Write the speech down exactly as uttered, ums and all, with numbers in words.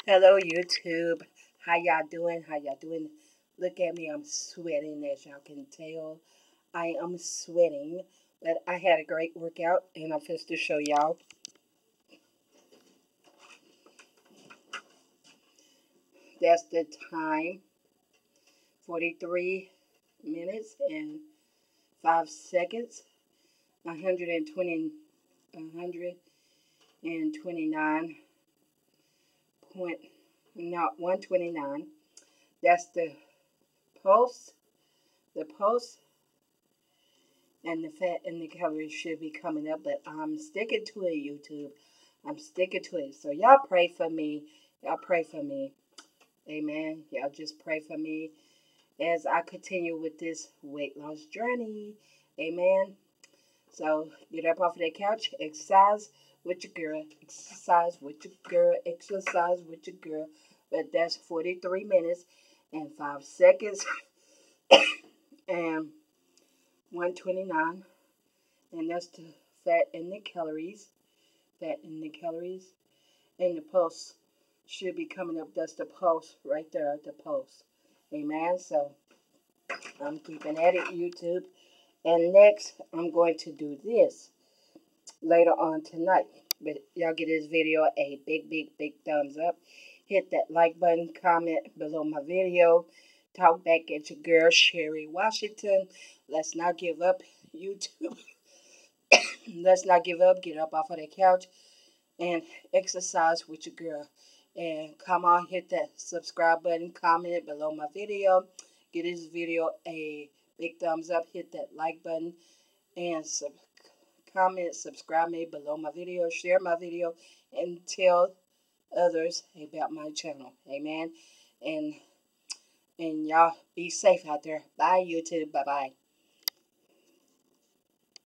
Hello, YouTube. How y'all doing? How y'all doing? Look at me. I'm sweating, as y'all can tell. I am sweating, but I had a great workout, and I'm supposed to show y'all. That's the time. forty-three minutes and five seconds. one hundred twenty, one hundred twenty-nine point, not one twenty-nine. That's the pulse. The pulse and the fat and the calories should be coming up, but I'm sticking to it, YouTube. I'm sticking to it. So y'all pray for me. Y'all pray for me. Amen. Y'all just pray for me as I continue with this weight loss journey. Amen. So get up off of that couch, exercise with your girl, exercise with your girl, exercise with your girl. But that's forty-three minutes and five seconds and one twenty-nine. And that's the fat and the calories. Fat and the calories. And the pulse should be coming up. That's the pulse right there, the pulse. Amen. So I'm keeping at it, YouTube. And next, I'm going to do this later on tonight. But y'all give this video a big, big, big thumbs up. Hit that like button, comment below my video. Talk back at your girl, Sherry Washington. Let's not give up, YouTube. Let's not give up. Get up off of the couch and exercise with your girl. And come on, hit that subscribe button, comment below my video. Give this video a big thumbs up. Hit that like button and sub comment, subscribe me below my video. Share my video and tell others about my channel. Amen. And and y'all be safe out there. Bye, YouTube. Bye bye.